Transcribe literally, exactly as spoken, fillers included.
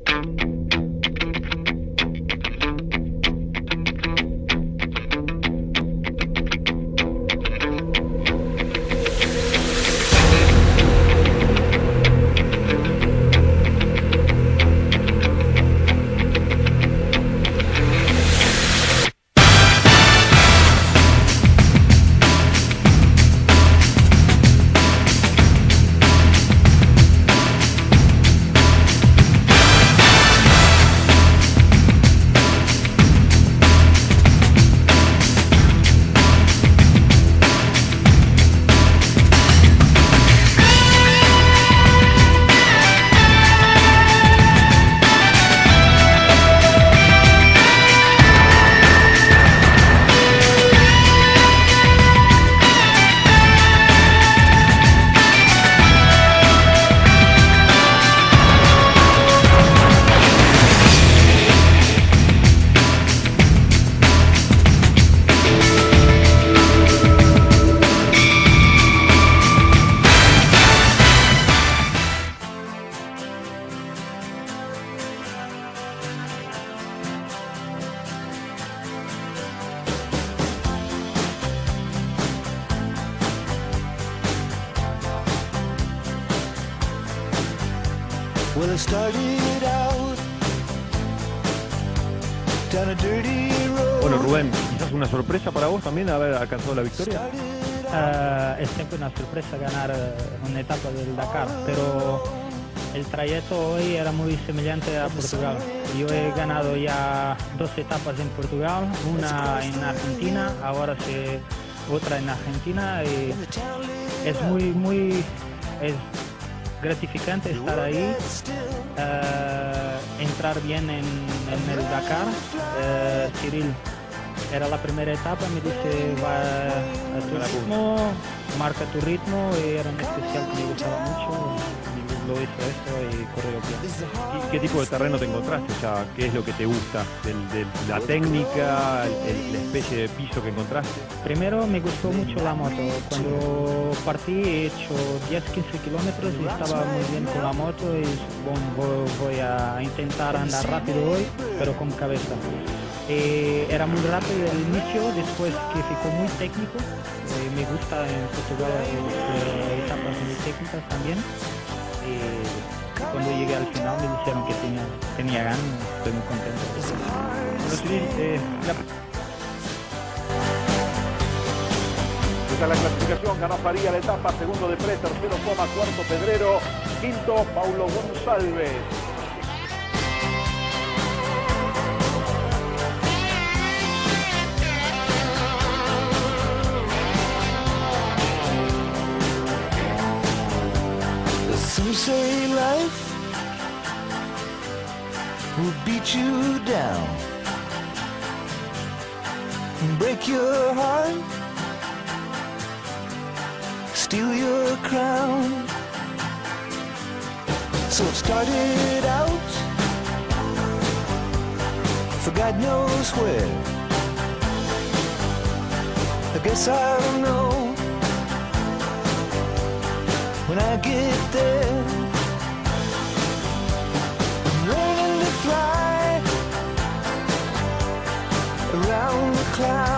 Well, I started out down a dirty road. Bueno, Rubén, quizás una sorpresa para vos también haber alcanzado la victoria. Uh, es siempre una sorpresa ganar uh, una etapa del Dakar, pero el trayecto hoy era muy semejante a Portugal. Yo he ganado ya dos etapas en Portugal, una en Argentina, ahora se, otra en Argentina, y es muy, muy es gratificante estar ahí, uh, entrar bien en, en el Dakar. Uh, Cyril, era la primera etapa, me dice, va a tu ritmo, marca tu ritmo, y era un especial que me gustaba mucho, y lo hizo esto y corrió bien. ¿Y qué tipo de terreno te encontraste? O sea, ¿qué es lo que te gusta? ¿Del, del, ¿La técnica, el, la especie de piso que encontraste? Primero me gustó mucho la moto. Cuando partí he hecho diez a quince kilómetros y estaba muy bien con la moto, y bueno, voy a intentar andar rápido hoy, pero con cabeza. Eh, era muy rápido el inicio, después que ficó muy técnico. Eh, me gusta en Portugal eh, etapas muy técnicas también. Eh, cuando llegué al final me dijeron que tenía, tenía ganas, estoy muy contento. Bueno, Cyril, eh, la... Esta es la clasificación: ganó Faría la etapa, segundo de Pre, tercero Coma, cuarto Pedrero, quinto Paulo González. Some say life will beat you down and break your heart, steal your crown. So it started out for God knows where. I guess I'll know when I get there. I'm learning to fly around the clouds.